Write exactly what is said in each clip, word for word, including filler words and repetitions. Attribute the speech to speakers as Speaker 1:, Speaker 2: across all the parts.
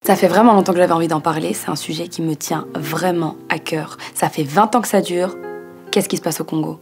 Speaker 1: Ça fait vraiment longtemps que j'avais envie d'en parler, c'est un sujet qui me tient vraiment à cœur. Ça fait vingt ans que ça dure. Qu'est-ce qui se passe au Congo?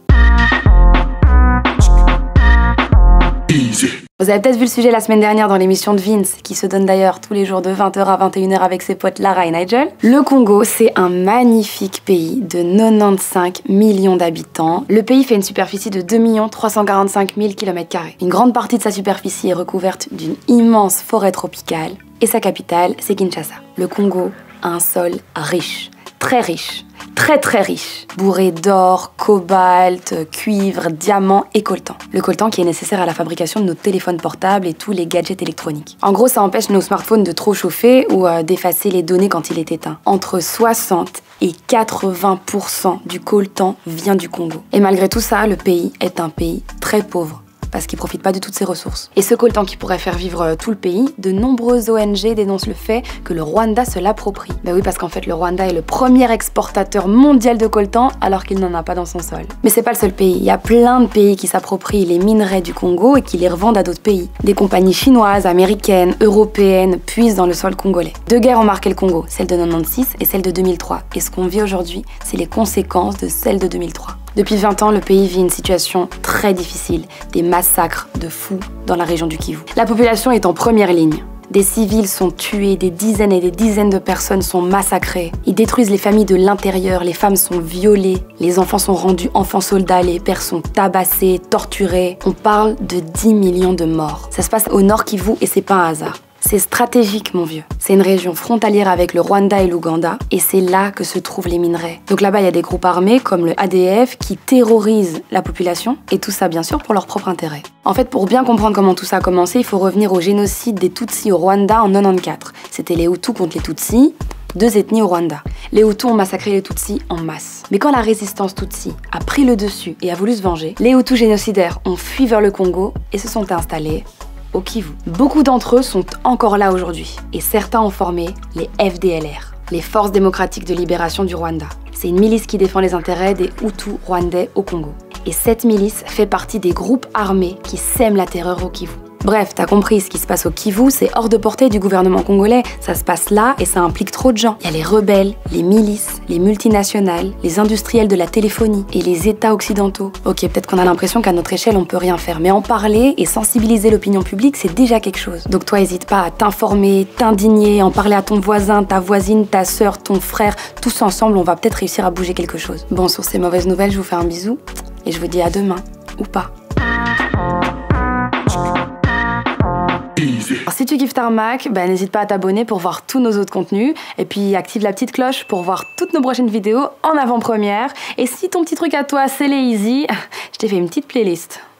Speaker 1: Easy. Vous avez peut-être vu le sujet la semaine dernière dans l'émission de Vince, qui se donne d'ailleurs tous les jours de vingt heures à vingt et une heures avec ses potes Lara et Nigel. Le Congo, c'est un magnifique pays de quatre-vingt-quinze millions d'habitants. Le pays fait une superficie de deux millions trois cent quarante-cinq mille kilomètres carrés. Une grande partie de sa superficie est recouverte d'une immense forêt tropicale. Et sa capitale, c'est Kinshasa. Le Congo a un sol riche, très riche, très très riche, bourré d'or, cobalt, cuivre, diamants et coltan. Le coltan qui est nécessaire à la fabrication de nos téléphones portables et tous les gadgets électroniques. En gros, ça empêche nos smartphones de trop chauffer ou euh, d'effacer les données quand il est éteint. Entre soixante et quatre-vingts pour cent du coltan vient du Congo. Et malgré tout ça, le pays est un pays très pauvre, parce qu'il ne profite pas de toutes ses ressources. Et ce coltan qui pourrait faire vivre tout le pays, de nombreuses O N G dénoncent le fait que le Rwanda se l'approprie. Ben oui, parce qu'en fait, le Rwanda est le premier exportateur mondial de coltan, alors qu'il n'en a pas dans son sol. Mais c'est pas le seul pays. Il y a plein de pays qui s'approprient les minerais du Congo et qui les revendent à d'autres pays. Des compagnies chinoises, américaines, européennes puisent dans le sol congolais. Deux guerres ont marqué le Congo, celle de quatre-vingt-seize et celle de deux mille trois. Et ce qu'on vit aujourd'hui, c'est les conséquences de celle de deux mille trois. Depuis vingt ans, le pays vit une situation très difficile, des massacres de fous dans la région du Kivu. La population est en première ligne. Des civils sont tués, des dizaines et des dizaines de personnes sont massacrées. Ils détruisent les familles de l'intérieur, les femmes sont violées, les enfants sont rendus enfants soldats, les pères sont tabassés, torturés. On parle de dix millions de morts. Ça se passe au nord Kivu et c'est pas un hasard. C'est stratégique, mon vieux. C'est une région frontalière avec le Rwanda et l'Ouganda, et c'est là que se trouvent les minerais. Donc là-bas, il y a des groupes armés comme le A D F qui terrorisent la population, et tout ça, bien sûr, pour leur propre intérêt. En fait, pour bien comprendre comment tout ça a commencé, il faut revenir au génocide des Tutsis au Rwanda en quatre-vingt-quatorze. C'était les Hutus contre les Tutsis, deux ethnies au Rwanda. Les Hutus ont massacré les Tutsis en masse. Mais quand la résistance Tutsi a pris le dessus et a voulu se venger, les Hutus génocidaires ont fui vers le Congo et se sont installés au Kivu. Beaucoup d'entre eux sont encore là aujourd'hui et certains ont formé les F D L R, les Forces démocratiques de libération du Rwanda. C'est une milice qui défend les intérêts des Hutus rwandais au Congo. Et cette milice fait partie des groupes armés qui sèment la terreur au Kivu. Bref, t'as compris, ce qui se passe au Kivu, c'est hors de portée du gouvernement congolais. Ça se passe là et ça implique trop de gens. Il y a les rebelles, les milices, les multinationales, les industriels de la téléphonie et les États occidentaux. Ok, peut-être qu'on a l'impression qu'à notre échelle, on peut rien faire, mais en parler et sensibiliser l'opinion publique, c'est déjà quelque chose. Donc toi, hésite pas à t'informer, t'indigner, en parler à ton voisin, ta voisine, ta sœur, ton frère. Tous ensemble, on va peut-être réussir à bouger quelque chose. Bon, sur ces mauvaises nouvelles, je vous fais un bisou et je vous dis à demain, ou pas. Alors, si tu kiffes Tarmac, bah, n'hésite pas à t'abonner pour voir tous nos autres contenus. Et puis active la petite cloche pour voir toutes nos prochaines vidéos en avant-première. Et si ton petit truc à toi, c'est les easy, je t'ai fait une petite playlist.